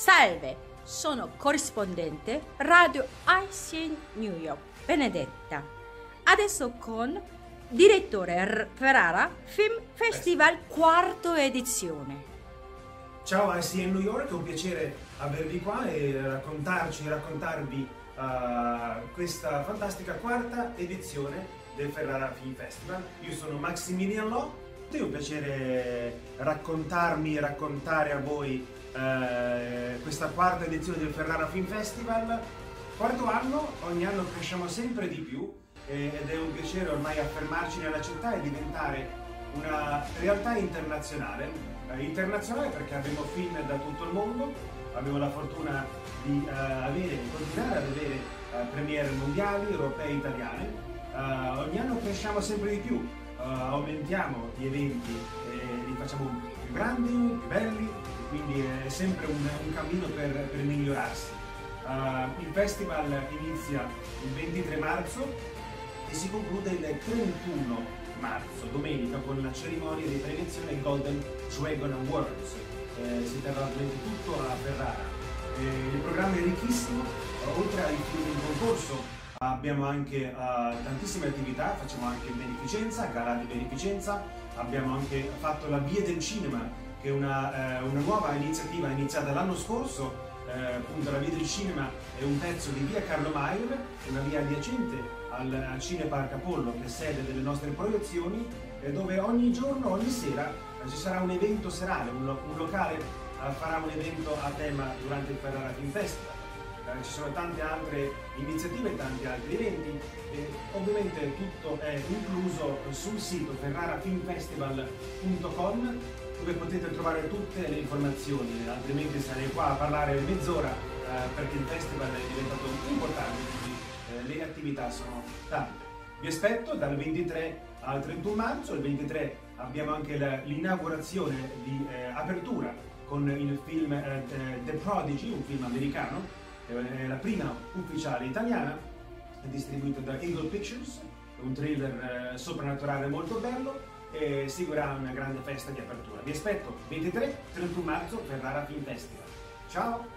Salve, sono corrispondente Radio ICN New York, Benedetta. Adesso con direttore Ferrara Film Festival, quarta edizione. Ciao ICN New York, è un piacere avervi qua e raccontarvi questa fantastica quarta edizione del Ferrara Film Festival. Io sono Maximilian Lo, è un piacere raccontare a voi questa quarta edizione del Ferrara Film Festival. Quarto anno, ogni anno cresciamo sempre di più ed è un piacere ormai affermarci nella città e diventare una realtà internazionale. Internazionale perché abbiamo film da tutto il mondo, abbiamo la fortuna di continuare ad avere premiere mondiali, europee, italiane. Ogni anno cresciamo sempre di più, aumentiamo gli eventi, li facciamo più grandi, più belli, quindi è sempre un cammino per migliorarsi. Il festival inizia il 23 marzo e si conclude il 31 marzo, domenica, con la cerimonia di premiazione Golden Dragon Awards. Si terrà ovviamente tutto a Ferrara. Il programma è ricchissimo, oltre ai film in concorso abbiamo anche tantissime attività, facciamo anche beneficenza, gala di beneficenza, abbiamo anche fatto la Via del Cinema, che è una nuova iniziativa iniziata l'anno scorso. Appunto la Via del Cinema è un pezzo di via Carlo Maier, una via adiacente al Cinepark Apollo, che è sede delle nostre proiezioni, dove ogni giorno, ogni sera ci sarà un evento serale, un locale farà un evento a tema durante il Ferrara Film Festival. Ci sono tante altre iniziative, tanti altri eventi e ovviamente tutto è incluso sul sito ferrarafilmfestival.com, dove potete trovare tutte le informazioni, altrimenti sarei qua a parlare mezz'ora perché il festival è diventato importante, quindi le attività sono tante. Vi aspetto dal 23 al 31 marzo, il 23 abbiamo anche l'inaugurazione di apertura con il film The Prodigy, un film americano, è la prima ufficiale italiana, è distribuito da Eagle Pictures, è un thriller soprannaturale molto bello e seguirà una grande festa di apertura. Vi aspetto 23-31 marzo Ferrara Film Festival. Ciao!